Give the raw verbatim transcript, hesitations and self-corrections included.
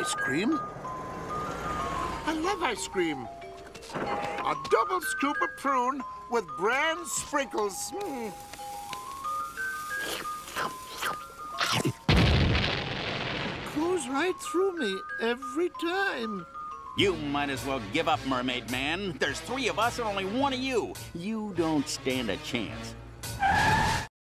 ice cream. I love ice cream. A double scoop of prune with bran sprinkles. Mm. Goes right through me every time. You might as well give up, Mermaid Man. There's three of us and only one of you. You don't stand a chance.